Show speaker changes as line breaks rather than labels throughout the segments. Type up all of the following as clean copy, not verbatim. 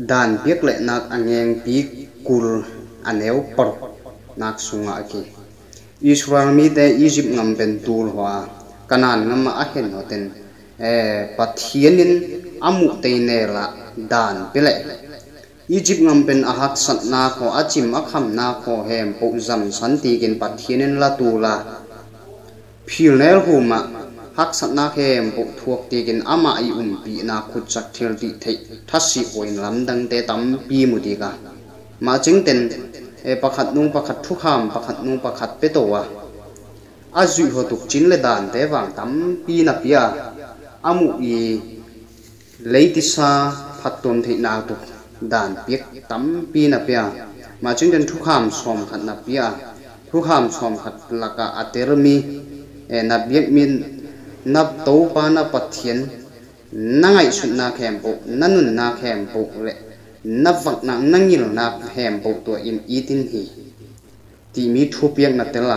dan piek le nak angeng pi kul aneu por nak sunga ki Israel mi te Egypt ngam ben tur hoa kanan ngam a hen hoten pathianin amu te ne la dan pele Egypt ngam ben a hak sat na ko achim a kham na ko hem po zam santi kin pathianin la tu la phil nel huma hak sat na hem po thuak ti kin ama I pi na khut chak thil ti thei thasi hoin lam dang te tam pi mu ti ka ma ching ten pakhat nung pakhat thu kham pakhat nung pakhat pe to wa azui ho tuk chin le dan te wang tam pi na pia amu I leiti sa phaton thei na tu dan piek tam pi na pia ma ching ten thu kham som khat na pia thu kham som khat laka atermi na biek min nap to pa na pathian nangai sun na khem po nanun na khem po le navak na nangil na hem po to in itin hi ti mi thu piak na tela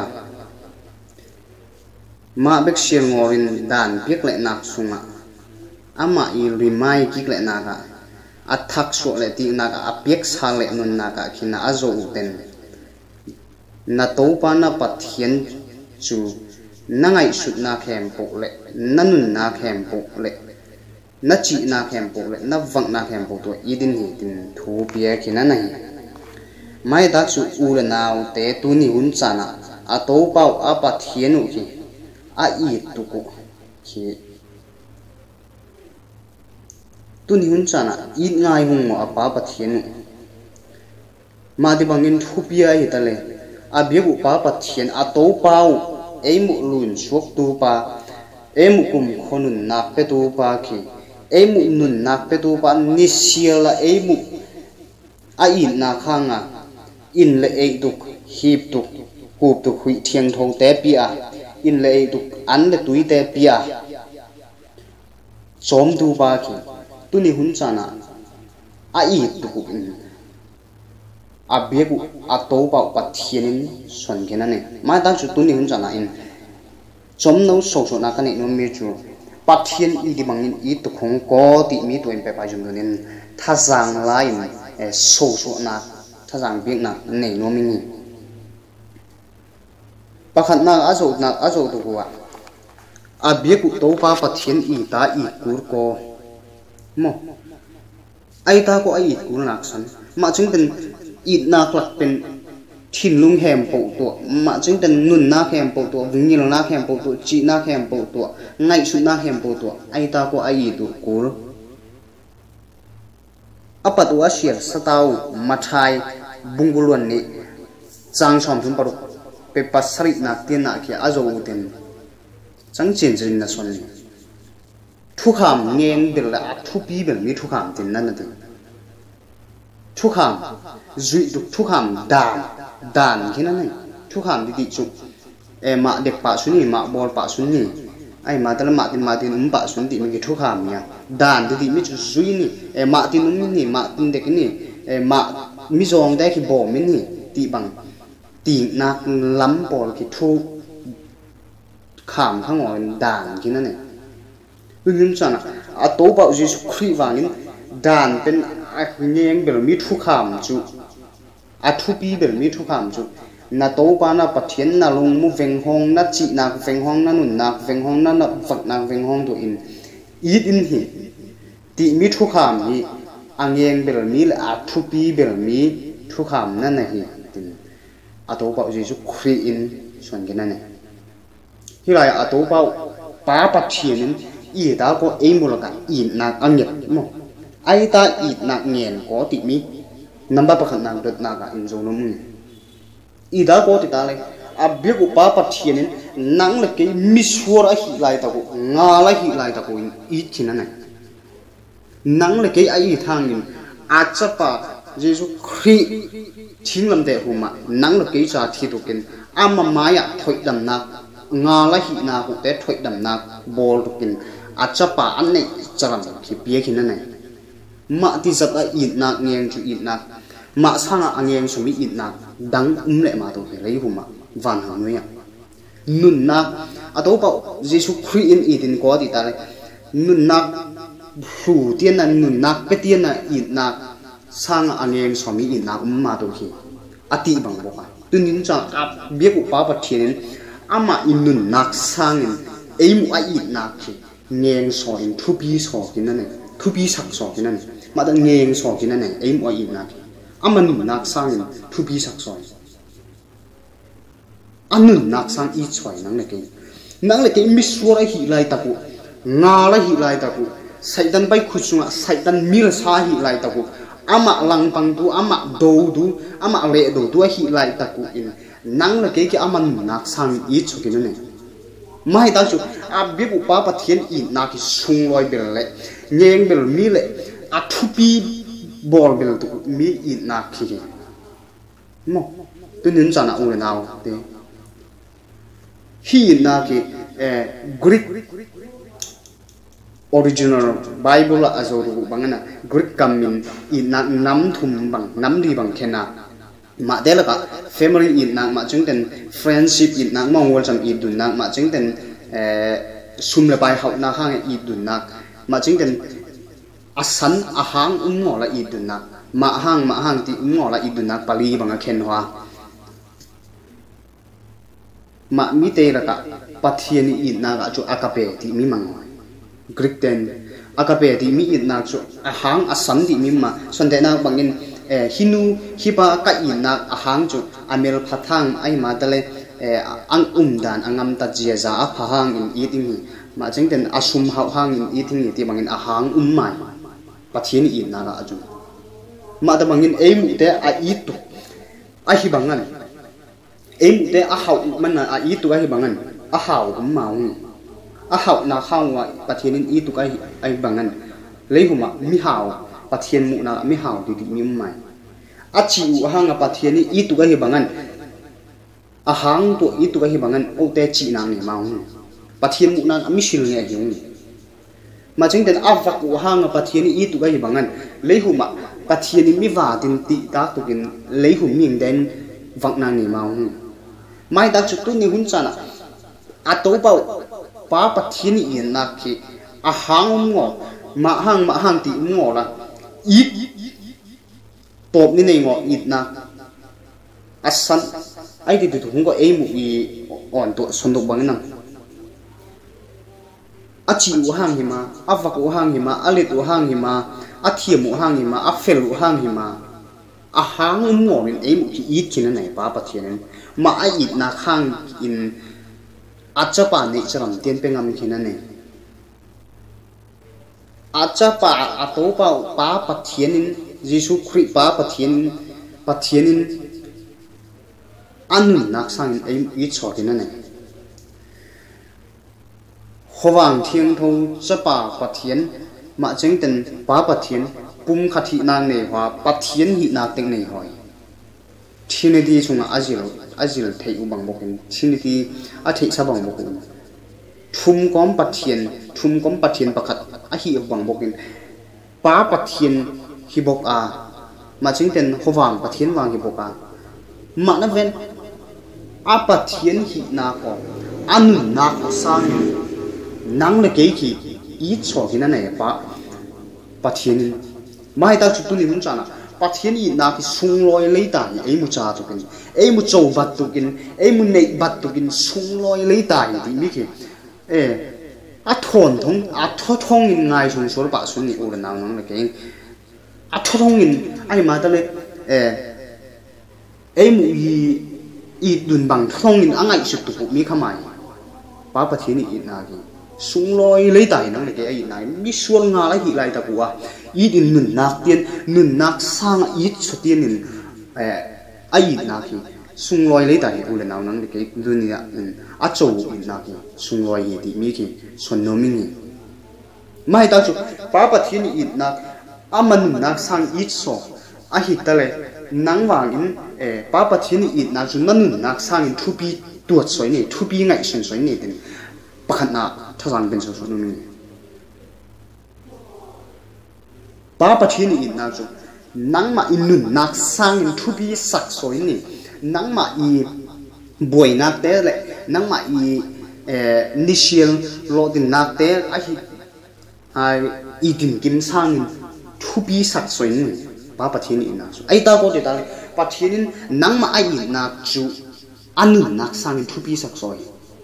ma bek sial ngorin dan piak le nak sunga ama I rimai ki le na ka athak so le ti na ka apiak sa le nun na ka khina azo uten na to pa na pathian chu nangai sut na khem po le nanun na khem po le na chi na khem po le na vang na khem po to idin hi tin thu pia khina nahi mai da chu u le naw te tu ni hun chana a to pau a pathian u ki a I tu ko ki tu ni hun chana I ngai hung mo a pa pathian ma di bangin thu pia hi ta le a biu pa pathian a to pau emu lun suak tu pa emu kum khonun nak pe tu pa ki emu nun nak pe tu pa ni siala emu a in na khanga in le e duk hip duk hup duk hui thiang thong te pia in le e duk an le tui te pia som tu pa ki tu ni hun chana a I tu in a biegu a to pa pathianin son kena ne ma da chu tu ni hun chana in chom no so so na ka ne no me chu pathian I di bangin I tu khong ko ti mi tu en pe pa jum nin tha jang lai so so na tha jang biek na ne no mi ni pakhat na azo tu wa a biegu to pa pathian I ta I kur ko mo ai ta ko ai kur nak san ma chung ten I na klak pen thin lung hem po to ma chung ten nun na hem po to vingil na hem po to chi na hem po to ngai su na hem po to ai ta ko ai tu kur apat wa shir satau mathai bungulon ni chang som thum paru pe pasari na tin na ki azo uten chang chen jin na son ni thu kham ngeng bil la thu pi bil mi thu kham tin nan na thu kham zui du thu kham dan khina nai thu kham di chu ma dek pa suni ma bol pa suni ai ma tal ma tin pa sun ti mi thu kham ya dan di mi chu zui ni ma tin ni ma tin dek ni ma mi zong dai ki bo mi ni ti bang ti na lam bol ki thu kham khang on dan khina nai ưng chana a to ba Jesus Christ wangin dan pen a ngeng bel mi thu kham chu a thu pi bel mi thu kham chu na to pa na pathian na lung mu veng hong na chi na veng hong na nun na veng hong na na vak na veng hong to in hi ti mi thu kham ni a ngeng bel mi la a thu pi bel mi thu kham na na hi tin a to ba Jesus Christ in son gen na ne hi lai a to pa pathian I ta ko emul ka I na anget mo ai ta I na ngen ko ti mi namba pakhat nang dot na ka in zo no mu I da ko ti ta le a bi ko pa pathian nang le ke mi suar a hi lai ta ko nga la hi lai ta ko I thina na nang le ke ai thang in a cha pa Jesus Christ thing lam de huma nang le ke cha thi to ken amma maya thoi dam na nga la hi na ko te thoi dam na bol to ken achapa anne charam ki pie khina nai ma ti zata I na ngeng chu I na ma sanga angeng sumi I na dang le ma to rei huma van ha noya nun na ato pa Jesus Christ in idin ko ti ta le nun na hu tien na nun na pe tien na I na sang angeng somi in nak ma do hi ati bang bo ka tunin cha ap bia ku pa pathian ama inun nak sang in aim a i nak hi ngeng so in thupi so kin na thupi sak so kin na ma da ngeng so kin na aim a i nak ama nun nak sang in thupi sak so anun nak sang i choi nang le ke mi suara hi lai ta ku nga la hi lai ta ku saidan bai khuchunga saidan mil sa hi lai ta ku ama lang pang tu ama do du ama le do tu hi lai ta ku in nang le ke ama nun nak sang i chu kin na mai ta chu a bi bu pa pathian i na ki sung loi bel le ngeng bel mi le a thupi bol bel tu mi i na ki mo tunin chana u le naw te hi na ki Greek original Bible azoru bangana Greek kamin in nam thum bang nam di bang khena ma de la ka family in na ma chungten friendship in na ma ngol cham i dun na ma chungten sum la bai hau na hang i dun na ma chungten asan ahang ngola i dun na ma hang ti ngola i dun na pali bang khen hwa ma mi te la ka pathian in na ga chu akape ti mi mang Greek ten akape ti mi in na chu ahang asan ti mi ma son de na bangin hinu hiba ka in na ahang chu amel phathang ai ma tale ang dan angam ta jia za a phahang in eating ma chengten asum hau hang in eating ti bangin ahang mai pathian in na ga aju ma da bangin aim te a itu a hi bangan aim te a hau man a itu a hi bangan a hau mau a hau na khang wa pathian in itu kai ai bangan leihuma mi hau pathian mu na mi hau di mi mai a chi u hang a pathian i itu ga hi bangan a hang to itu ga hi bangan o te chi na ni mau pathian mu na mi sil nge hi ni ma ching ten a vak u hang a pathian i itu ga hi bangan leihuma pathian mi wa tin ti ta tu kin leihum ming den vak na ni mau mai da chu tu ni hun chana a to pau pa pathian i na ki a hang ngo ma hang ti ngo la i top ni nei ngo it na asan ai ti tu ngo e mu i on to sondok bang nam a chi u hang hi ma a vak u hang hi ma a let u hang hi ma a thiam u hang hi ma a fel u hang hi ma a hang ngo rin e mu ki it kin nei pa pathian ma a it na khang in acha pa nei charam ten pe ngam kin ne acha pa ato pa pathian in Jesu Christ pa pathian in anun nak sang in i chokin ne howang thiang tho cha pa pathian ma chengten pa pathian pum khathi nang nei hwa pathian hi nak teng nei hoi trinity chunga azil thei u bang bokin trinity a thei sa bang bokin thum kom pathian pakhat a hi bang bokin pa pathian hi bok a ma chingten howang pathian wang hi boka ma na ven a pathian hi na ko anu na ko sang nang le ke ki i cho ki na ne pa pathian mai ta chu tu ni hun chana pathian i na ki sung loi lei ta ni ei mu cha chu kin ei mu chou bat tu kin ei mu nei bat tu kin sung loi lei ta ni mi ki a thon thong a tho thong in ngai sun sur pa sun ni u le nang nang le ke a tho thong in ai ma ta le ei mu i dun bang thong in angai su tu mi khamai pa pathian i na ki sung loi lei ta nang le ke ai nai mi sual nga la hi lai ta ku a i din nun nak sang i chu tien in ai na ki sung loi lei ta hi u le naw nang le ke dunia a chou in na ki sung loi yi di mi ki son no mi ni mai ta chu pa pathian i na aman nak sang i so a hi ta le nang wang in pa pathian i na chu nan nak sang in thupi tuat soi ni thupi ngai sen soi ni den pakhat na thazang ben so so no mi pa pathian i na chu nang ma in nun nak sang in thupi sak soi ni nang ma i boi nak te le nang ma i nishil lo din nak te a hi ai i din kim sang in thupi sak soi ni ba pathian in nak ai ta ko te ta pathian in nang ma ai nak chu anu nak sang in thupi sak soi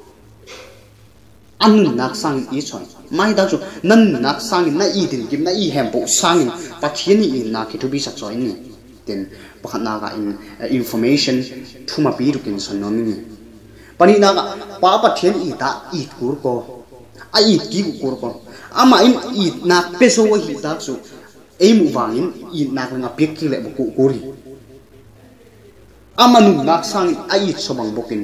anu nak sang i choi mai da chu nan nak sang in na i din kim na i hem po sang in pathian in nak ki thupi sak soi ni ten pakhat na ga in information thuma pi rukin son no mi pani na ga pa pathian i ta i kur ko ai ki kur ko ama im i nak peso wa hi ta chu ei mu wangin i nak nga pek ki le bu ku ri ama nu nak sang ai sobang bokin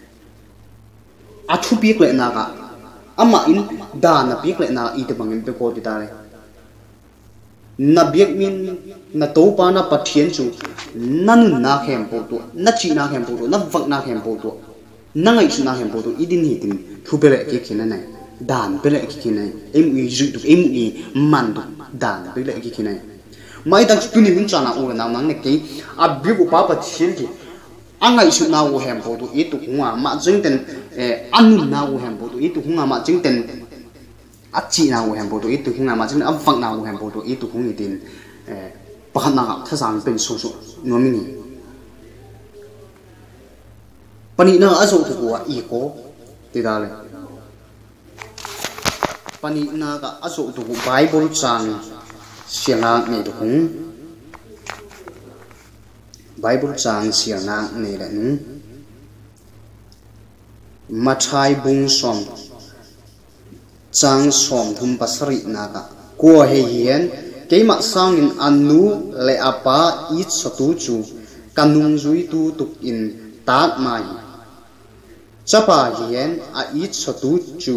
a thu pek le na ga ama in da na pek le na i te bangin pe ko ti ta le na biak min na to pa na pathian chu nan na khem po to na chi na khem po to na vak na khem po to na ngai chu na khem po to idin hi tin thu pe le ke khina nai dan pe le ki khina em u ju tu em u man tu dan pe le ki khina mai tak tu ni mun cha na o na nang ne ke a bi ku pa pathian ki angai chu na u hem po to i tu hunga ma jing ten anu na u hem po to i tu hunga ma jing ten achi na u hem po to i tu hunga ma jing am phang na u hem po to i tu hung i tin pakhat na ga tha sang pen so so no mi ni pani na azo tu ko i ko ti da le pani na ga azo tu ko bible chan sianga ne tu hung bible chan sianga ne la nu mathai bung som chang som thum pasari na ga ko he hian keima sang in anu le apa it sotu chu kanung zui tu tuk in tak mai chapa hian a it sotu chu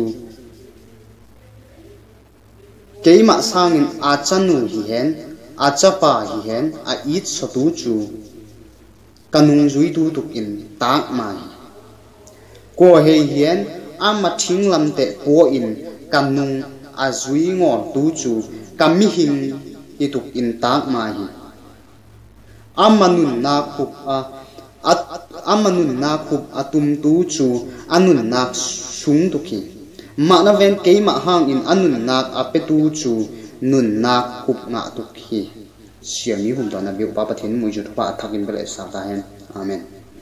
keima sang in a chanu hian a chapa hian a it sotu chu kanung zui tu tuk in tak mai ko he hian ama thing lam te po in kanung a zui ngor tu chu kami hin ituk in tak mai amanun na khup amanun na khup atum tu chu anun nak sung tukhi ma na ven ke ma hang in anun nak apetu chu nun nak khup nga tukhi siami hum ta na bi pa pathin mu ju pa thakin bele sa ta hen amen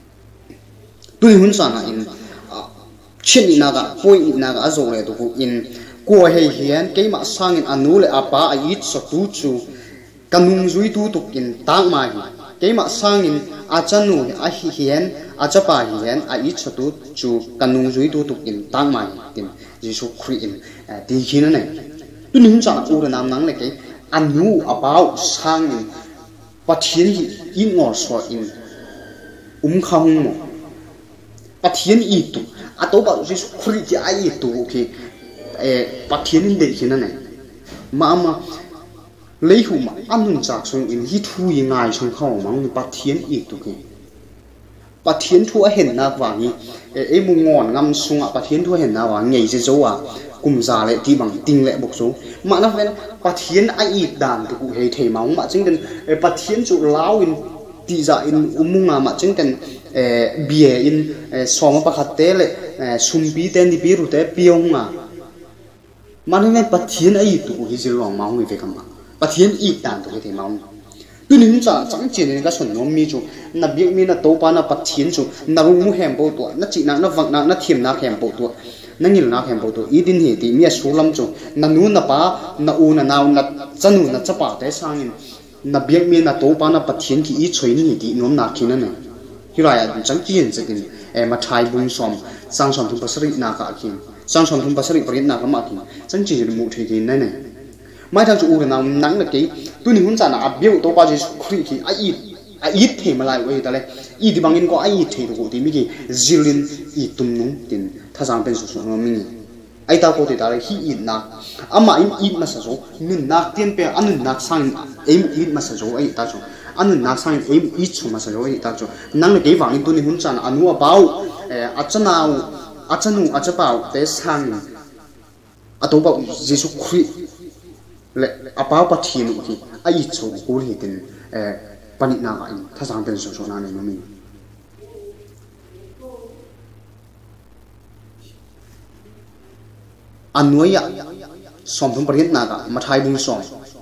tu hun sa na in chin na ga point na ga azo le tu in ko he hian keima sang in anu le apa a it so tu chu kanung zui tu tuk in tang ma hi keima sang in a chanu a hi hian a chapa hian a it so tu chu kanung zui tu tuk in tang ma hi tin jisu khri in ti hin na tu ning cha u ra nam nang le ke anu apau sang in pathian hi in ngor so in khang mo pathian i tu a to ba jisu khri ji a i tu ke pathian in de hin na ma lấy hù mà ăn chạc xuống in hít thu y ngài xuống khẩu mà ông bắt thiên ít tụ kì bắt thiên thu ở hiện na vàng nhỉ em mua ngon ngâm xuống à bắt thiên thu ở hiện na vàng nhảy dây dấu à cùng già lại thì bằng tinh lệ bộc số mà nó ven bắt thiên ai ít đàn thì cụ hệ thể máu mà chính cần bắt thiên chỗ lão in tị dạ in mua mà chính cần bìa in xóm mà bắt tế lệ sum bí tên đi bí rồi tế piong mà nó ven bắt thiên ai ít tụ cái gì lòng máu người về cầm bắt thiên ít đàn tụ cái thể máu tu nín cha chẳng chỉ nên cái xuân nó mi chú na biết mi na tàu pa na bắt thiên chú na rung mu hem bộ tuổi na chỉ na vang na thiềm na hem bộ tuổi na nhìn na hem bộ tuổi ít din hi thì mi số lắm chú na nu na pa na u na nao na chanu na chapa te sang in na biết mi na tàu pa na bắt thiên ki ít chơi ni thì nom na khi na này khi lại chẳng chỉ hiện sự cái mà thay bung som sang som thung pasari na cả khi sang som thung pasari parit na cả mà khi chẳng chỉ là một thời kỳ này này mai thằng chủ nào nắng là cái tôi nhìn muốn là biểu tôi qua chỉ khủy thì ít thì mà lại vậy ta này ít thì bằng in có ít thì được thì mấy cái zilin ít tum nung tiền thay sang bên số số nó mình ai ta có thể ta là khi ít na ama ít mà sao nên na tiền bè anh na sang em ít mà sao ấy ta cho anh na sang em ít số mà sao ấy ta cho nắng là cái vàng tôi nhìn muốn là anh mua bao achanu achapao te sang tôi bảo Giêsu Christ lệ apao pathian thì ai chỗ cố thì tin panit na ai thay sang bên số số na này mà mình anuaya som thum parit na ka mathai bung som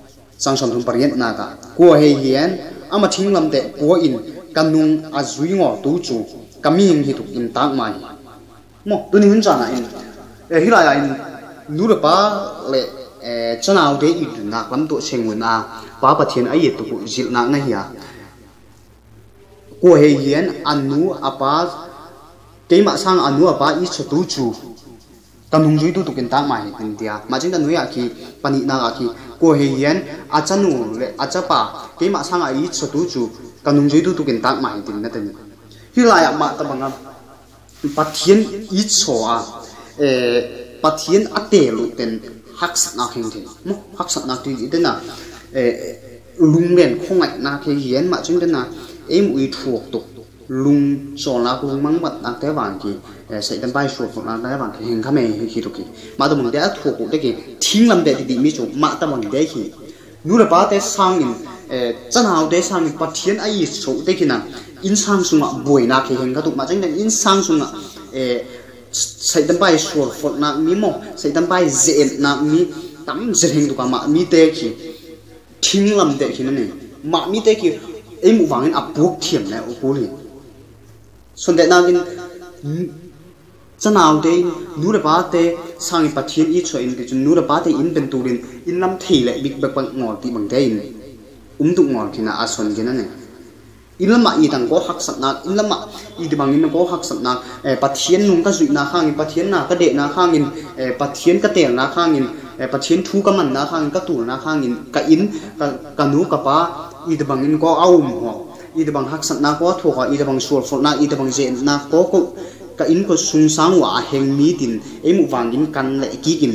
sang som thum parian na ka ko he hian ama thinglam te ko in kanung azui ngo tu chu kaming hi tuk in tak mai mo tu ni hun cha na in hi la ya in nu le pa le chanau de i na lam to sengwen na pa pathian ai tu ku zil na na hiya ko he hian anu apa keima sang anu apa i chatu chu kanung zui tu tukin tak mai tin dia ma jing da nu ya ki pani na ga ki ko he hian achanu le achapa keima sang ai chatu chu kanung zui tu tukin tak mai tin na tin hi la ya ma ta banga pathian i cho a pathian ate lu ten hak sat na kheng tin mo hak sat na ti de na lung len khong ai na ke hian ma jing da na em ui thuok tuk lung so la lung mang mat na te wang ki sai dan bai so na na wang ki heng khame hi ru ki ma da mong de a thuok de ki thing lam de ti mi chu ma ta bang de ki nu le ba te sang in chan hau de sang pathian ai so de ki na in sang sunga boi na ki heng ka tu ma jing da in sang sunga sai dan bai so fo na mi mo sai dan bai zen na mi tam je heng tu ka ma mi te ki thing lam de ki na ne ma mi te ki em mu wang in a buộc thiểm này ô cố liền xuân đại nam in chân nào đây nú là ba tê sang in pathian ít cho in cái chuyện nú là ba tê in bên tu liền in năm thì lại bị bạc bạc ngọt thì bằng thế in tụng ngọt thì là a xuân cái này in lắm mà in thằng có hắc sẵn nát in lắm mà in thì bằng in có hắc sẵn nát pathian nung cái chuyện na khang in pathian na cái đệ na khang in pathian cái tiền na khang in pathian thu cái mình na khang in cái tủ na khang in cái in cái nú cái ba i de bang in ko aum ho i de bang hak sat na ko thu ha i de bang sur for na i de bang zen na ko ka in ko sung sang wa heng mi tin emu wang in kan le ki kin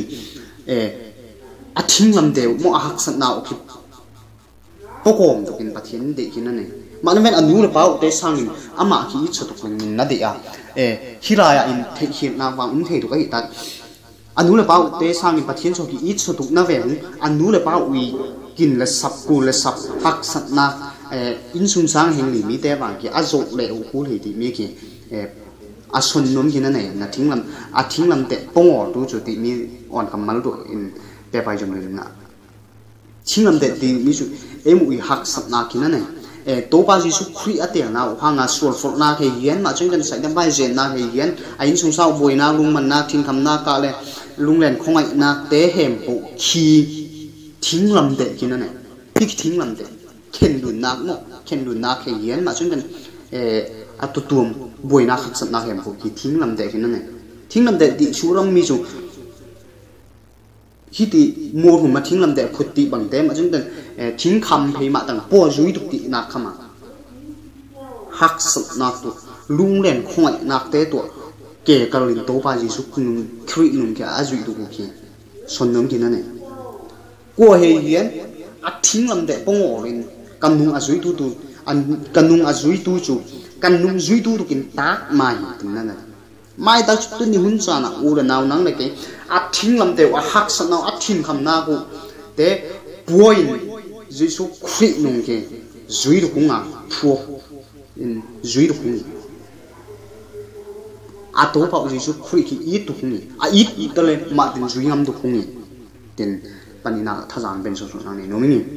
a thing lam de mo a hak sat na o ki pokom to kin pathian de kin na ne ma na men anu le pau te sang in ama ki chu to kin na de a hiraya in the hi na wang in the to ka hi ta anu le pau te sang in pathian so ki i chu to na ve anu le pau wi kin le sap ku le sap hak sat na in sung sang heng li mi te wang ki a zo le u ku le ti mi ki a son nom ki na ne na thing lam te pongor tu chu ti mi on kamal tu in pe pai jong le na thing lam te ti mi chu em ui hak sat na ki na ne to pa ji su khri a te na ha nga sur for na ke hian ma chung dan sai dan bai zen na he hian a in sung sao boi na lung man na thing kham na ka le lung len khongai na te hem pu khi thing lam de ki na ne pik thing lam de ken du nak mo ken du nak he hian ma chung dan a tu tuam boi na khak sat na hem pu ki thing lam de ki na ne thing lam de ti chu ram mi chu hi ti mo hu ma thing lam de phut ti bang te ma chung dan thing kham phei ma tang po zui tu ti na khama hak sat na tu lung len khongai nak te to ke kalin to pa ji su kun khri num ke a zui tu ki son nom ki na ne ko he hian a thing lam de pong orin kanung a zui tu tu an kanung a zui tu chu kanung zui tu tu kin tak mai tin na na mai ta tu ni hun cha na u la naw nang le ke a thing lam de a hak sa naw a thing kham na ku te puoin zui su khri num ke zui du kunga phuo in zui du kung a to pa zui su khri ki i tu kung a i ta le ma tin zui ngam du kung tin panina thajang ben so so nang ni nomi ni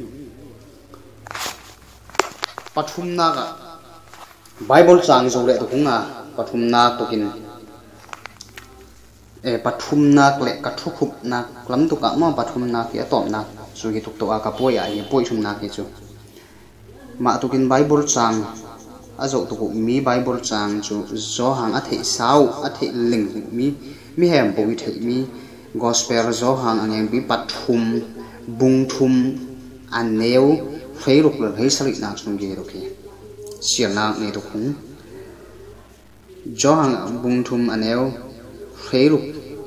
pathum na ga bible chang zo le to kunga pathum na to kin pathum na le ka thu khup na lam tu ka ma pathum na ki atom na su gi tuk to a ka poya hi poi thum na ki chu ma tu kin bible chang a zo to mi bible chang chu zo hang a thei sau a thei ling mi hem bo wi thei mi gospel zo hang angeng bi pathum bung thum aneu feiruk le hei salik na chung ge ro ki sial na ne to khung zo hang bung thum aneu feiruk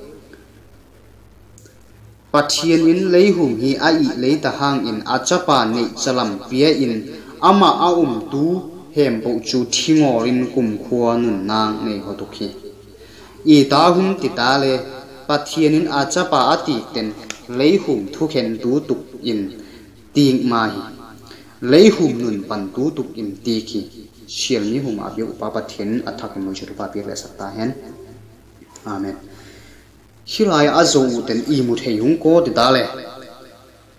pathian in leihum hi a i leita hang in achapa nei chalam pia in ama a tu hem bo chu thingorin kum khua nun nang nei hotukhi i ta hum ti ta le pathian in achapa ati ten leihum thu khen tu tuk in ting mai leihum nun pan tu tuk in ti khi sial ni hum a bi upa pathian athak mo chu pa pi le sakta hen amen hilai azo ten i mu thei hung ko de dale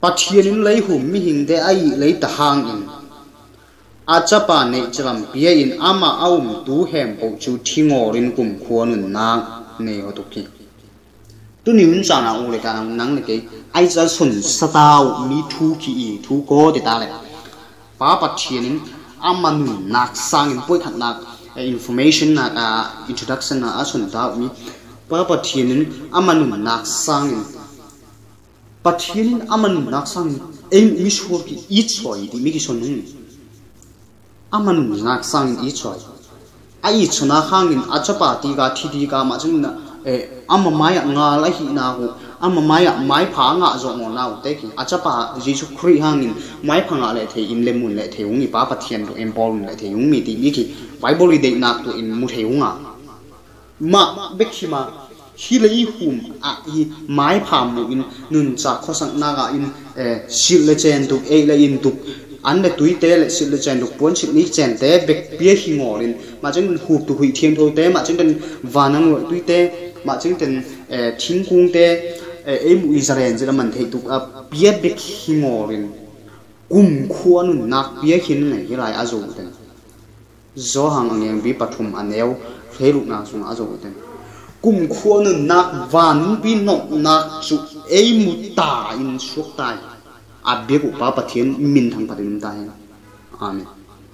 pathian in lei hum mi hing de ai lei ta hang in achapa nei chalam pia in ama aum tu hem po chu thingorin kum khuanun na nei hotuki tu ni un sana u le ka nang le ke ai cha sun satau mi thu ki i thu ko de ta le pa pathian in ama nun nak sang in poi khat nak information na introduction na asun ta mi pa pathian in ama nun nak sang in pathian in ama nun nak sang em mi shor ki I choi di mi ki son ama nun nak sang in I choi ai chuna hangin achapa ti ga thi di ga ma chung na ama maya nga la hi na ho ama maya mai pha nga zo ngo na te ki achapa jisu khri hangin mai pha nga le the in le mun le the ung I pa pathian to empol le the ung mi ti mi ki bible de na to in mu the ung ma bekhima hi le hum a I mai pha mu in nun cha khosang na ga in sil le chen tu e le in tu an le tui te le sil le chen du pon sil ni chen te bek pia hi ngolin ma chung hu tu hui thiam tho te ma chung den wanang lo tui te ma chung den thing kung te em Israel je man thei tu a pia bek hi ngolin kum khuan nak pia hin nei hi lai azu ten zo hang ang bi pathum aneu thelu na sung azu ten kum khuan nak van bi nok nak chu em ta in suk tai abegu pa pathian min thang patin ta hen amen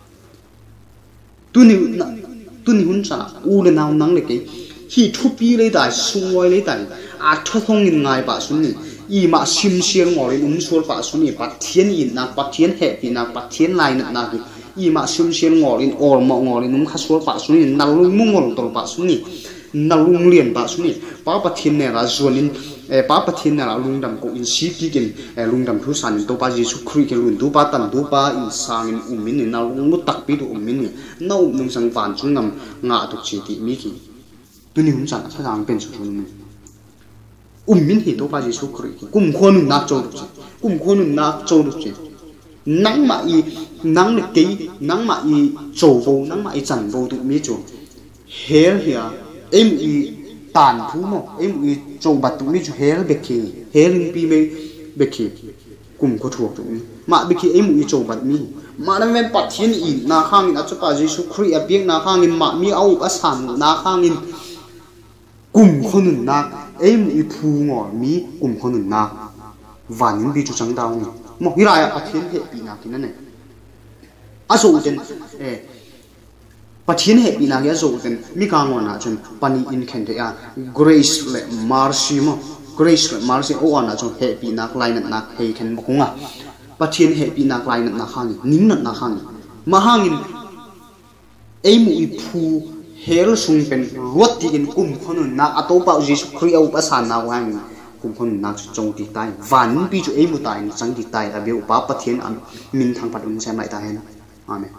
tuni hun cha u le naw nang le ke hi thupi le dai sungoi le dai a thothong in ngai ba sunni I ma sim siang ngori sur pa sunni pathian in na pathian he pi na pathian lai na ki I ma sim siang ngori or mo ngori khasur pa sunni nalung mungol tol pa sunni nalung lien ba sunni pa pathian ne ra zonin pa pathian na lungdam ko in si ki kin lungdam thu san to pa Jesu Christ ke lun du pa tan du pa in sang in umin ni na lung mu tak pi du umin ni na nung sang van chung nam nga tu chi ti mi ki tu ni hum san sa sang pen chu ni umin hi to pa Jesu Christ kum khon na chou du chi kum khon na chou du chi nang ma I nang le ke nang ma I chou bo nang ma I chan bo tu mi chu her hia em I tàn thú mo em I châu bát tụi mi chú hell beki helling pi me beki cùng có thuộc tụi mi mà beki em I châu bát mi mà nó men pathian I na khang in achapa Jesu Christ a biếng na khang in mà mi au asan na khang in cùng con na em I phu ngor mi cùng con na van bi chú chẳng đau ni mo hi lại pathian he pi na kin này aso den pathian he pi na ya zo den mi ka ngona na chun pani in khen te ya grace le mercy mo grace le mercy o ana chun he pi na line na he khen mo kunga pathian he pi na line na khang ning na khang ma hangin eimu I phu hel sung pen ruat ti in kum khon na atopa Jesu Christ au pa san na wang kum khon na chong ti tai van pi chu eimu tai chang ti tai a be pa pathian an min thang pat um sem lai ta hen amen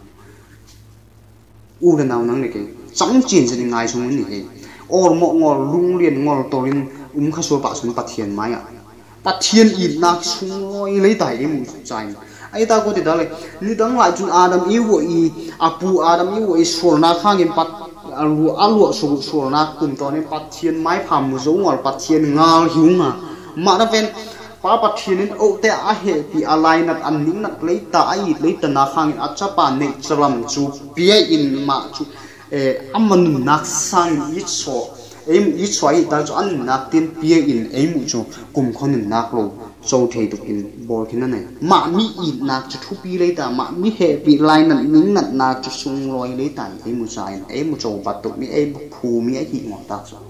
u le naw nang le ke chang chin se ngai sung ni he or mo ngol lung lien ngol torin kha so pa sun pathian maya pathian I nak sung loi le tai em chai ai ta ko ti da le ni dang lai chun adam I wo I apu adam I wo I sur na khang in pat alu sur na kum to ne pathian mai pham mu zo ngol pathian ngal hiunga ma na ven pa pathian in o te a he pi alai nat an ning nat le ta ai le ta na khang in achapa ne chalam chu pia in ma chu aman nak sang I so em I choi ta chu an nak tin pia in em chu kum khon nak lo so thei tu in bol kin na ma mi I nak chu thu pi le ta ma mi he pi lai nat ning nat nak chu sung loi le ta em mu sai em mu cho bat tu mi em phu mi a hi ngor ta so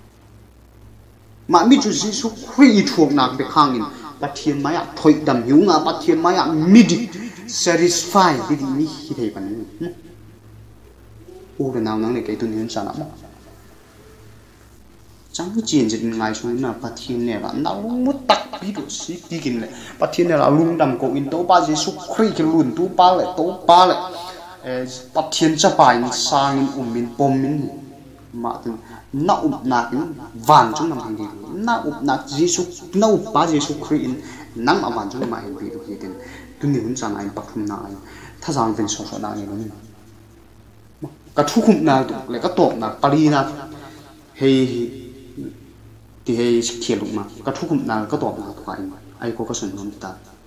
mà mi chú Jesu Christ thuộc nạc bị khang in pathian maya thoi dam hiu nga pathian maya midi satisfy đi đi mi hi thei pan u le naw nang le ke tu ni san ma chẳng chin je ngai sung na pathian ne la na lu tak bi do si ti kin le pathian ne la lung dam ko in to pa Jesu Christ ke lun tu pa le to pa le pathian cha pa in sang in min pom min ma tu na nạc van chúng nằm thành gì na nạc Jesu na pa Jesu Christ nang mà van chúng mà hình bị được gì tiền tu ni hun sang ai bắt thum na ai tha sang ven so so na ni no ka thu khum na tu le ka tok na pari na hei ti hei thiel luk ma ka thu khum na ka tok na ai ko ka sun nom ta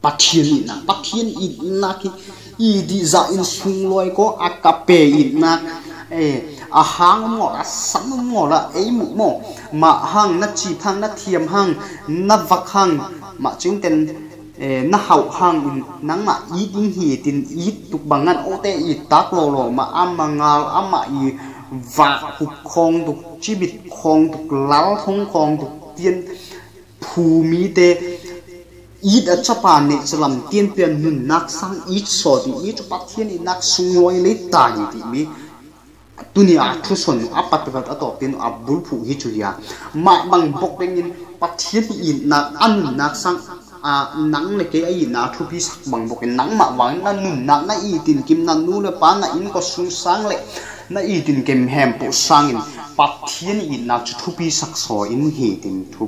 pathian in na ki i di za in sung loi ko akape in na a hang mo a sam mo la ei mu mo ma hang na chi phang na thiam hang na vak hang ma chung ten na hau hang in nang ma i ding hi tin i tuk bangan o te i tak lo ma amangal ama i va hu khong tuk chi bit khong tuk lal thong khong tuk tiên phù mi te ít ở Japan này sẽ làm tiên tiền nun nát sang ít so thì ít cho bắt thiên ít nát sung loi lấy tài thì mi dunia thu son apa pekat atau tin abul phu hi chuya ma bang bok bengin bắt thiên ít nát ăn nát sang nắng này cái ấy nát thu pi sắc bang bok nắng ma wang na nun nát na ít tin kim na nu le pa na in có sung sang le na ít tin kim hem pu sang in bắt thiên ít nát thu pi sắc so in hi tin thu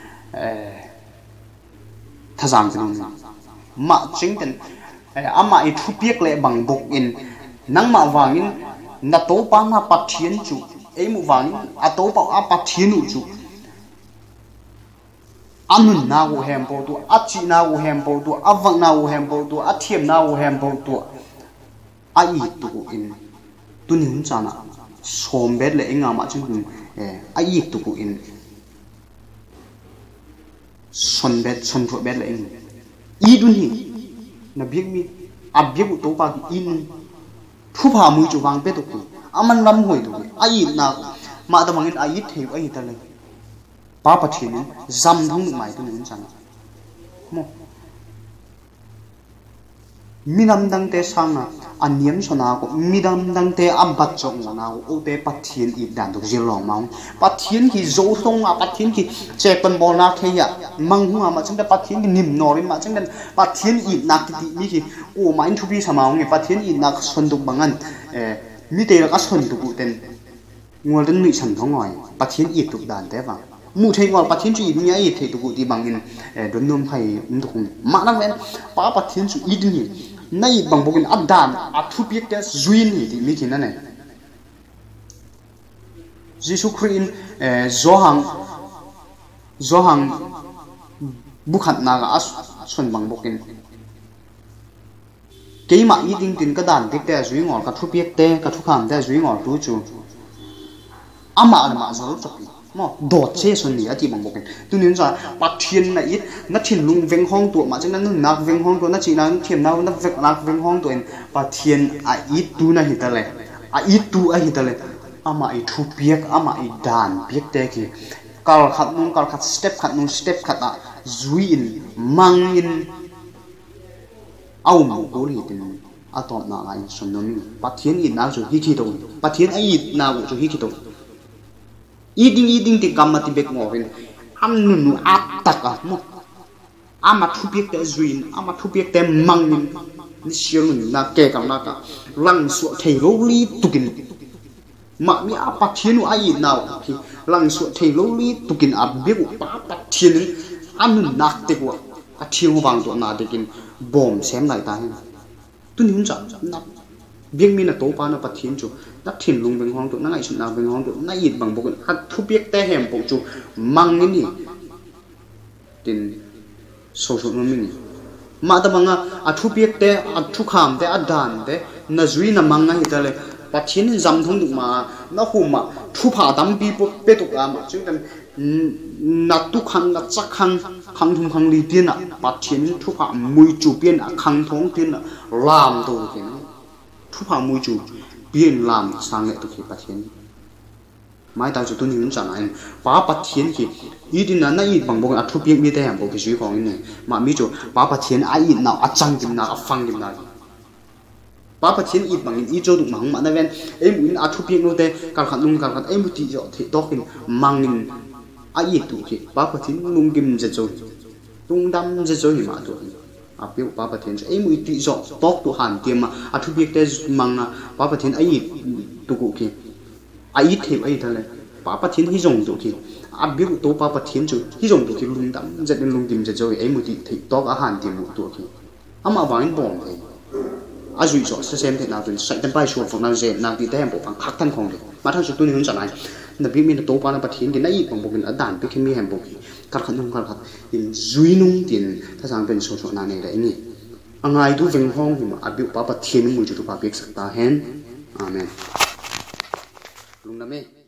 thà rằng cái này mà chính tên ama ít thu biết lệ bằng bục in nắng mà vàng in na tố pa na bắt thiên chủ ấy một vàng in tố pa bắt thiên chủ anh nào hem bao tu chị nào hem bao tu vợ nào hem bao tu thiêm nào hem bao tu ai tu in tu nín chana xóm bé lệ ngà mà chính ai tu in son ruột bé lại in đun hi na biết mi biết một tố ba in thu phá mũi chủ vàng bé tục aman lam hồi tục ai na mà tao mang ai thì ai ta lên ba bát thiên dăm thông mày tôi nên chẳng mo minam dang te sang na aniam sona ko midam dang te abat chong na o te pathian I dan dok zilong maung pathian ki zo thong pathian ki chepan bol na theya mang hu ma chang da pathian ki nim nori ma chang dan pathian I na ki mi ki o main thu bi samaung nge pathian I na son duk bangan mi te ra ka son duk ten ngol den mi san thong ngoi pathian I tuk dan te ba mu thei ngol pathian chu I mi ai thei duk ti bangin don nom phai duk ma nang len pa pathian chu I din nay bằng bông áp đàn áp thu biết cái duyên thì mi kia này Jesus Christ do hàng bukhat na ga xuân bằng bông cái mà ý định tin cái đàn tiếc cái duyên ngọt cái thu biết cái thu khám cái duyên ngọt tu chu mà rồi chọc mà đột chế xuân này thì bằng bông tu nên là bắt thiên là ít nó thiên lung veng hong tuổi mà chắc nó nạc veng hong tuổi nó chỉ là thiên nào nó vek nạc veng hong tuổi bắt thiên ít tu na hita le ít tu hita le ama ít thu biết ama ít đàn biết thế kì kal khát step khát zuin mangin au mu cố li tin atom na lai xuân nó mình bắt thiên ít nào rồi hi khi đâu bắt thiên ít nào rồi hi khi đâu iding ti kamati bek ngorin amnu ataka mo ama thupiek te zuin ama thupiek te mangin ni sialun na ke kam na ka lang su thei loli tukin ma mi apa thienu ai naw ki lang su thei loli tukin abek pa thien anu nak te ko a thiu bang to na dekin bom sem lai ta hen tu ni hun cha na biếng mi là tố pa nó bắt thiên chủ đắc thiên lùng bên hoang tụ nó ngày chuyện nào bên hoang tụ nó ít bằng bộ cái hạt thu biết té hẻm bộ chủ mang cái gì tiền sâu sâu nó mình mà ta bằng thu biết té thu khám té đàn té nó duy nó mang ngay taเลยbắt thiên dầm thông được mà nó hùm mà thu phá đám bi bộ bê tục mà chứ cần nát tu khăn nát chắc khăn thùng khăn đi tiền bắt thiên thu phá mùi chủ tiền khăn thong tiền làm đồ cái thu phá mùi chủ biên làm sang nghệ tục khi bắt thiên mai ta chủ tu những chẳng anh phá bắt thiên khi ý định là ít bằng bộ thu biên mi đây bộ cái suy còn này mà mi chủ phá bắt thiên ai ít nào trăng kim nào phăng kim nào phá bắt thiên ít bằng ít chỗ đụng mắng mà này em muốn thu biên luôn đây cả khăn em muốn chỉ thì tốt kim mang nghìn ai ít tụ khi phá bắt thiên lung kim dệt rồi lung đâm dệt rồi mà tụ biểu ba bát thiên ấy mũi tị rõ tóc tụ hàn tiêm mà thu biết cái mang ba bát thiên ấy tụ cụ kì ấy thêm ấy thôi này ba bát thiên hy vọng tụ kì biểu tụ ba bát thiên chứ hy vọng tụ kì lung đắm rất nên lung tìm rất rồi ấy mũi tị thì tóc hàn tiêm mũi tụ kì mà vàng bỏng này duy rõ sẽ xem thế nào tụi sạch tên bay xuống phòng nào dễ nào tị tem bộ phẳng khắc thân không được mà thằng chúng tôi hướng dẫn này na bi min to pa na pathin ki nai pang bokin adan pe khimi hem boki kar khan nung kar khat in zui nung tin tha sang pen so so na ne da ini angai du veng hong hum abi pa pathin mu ju tu pa pek sakta hen amen lung na me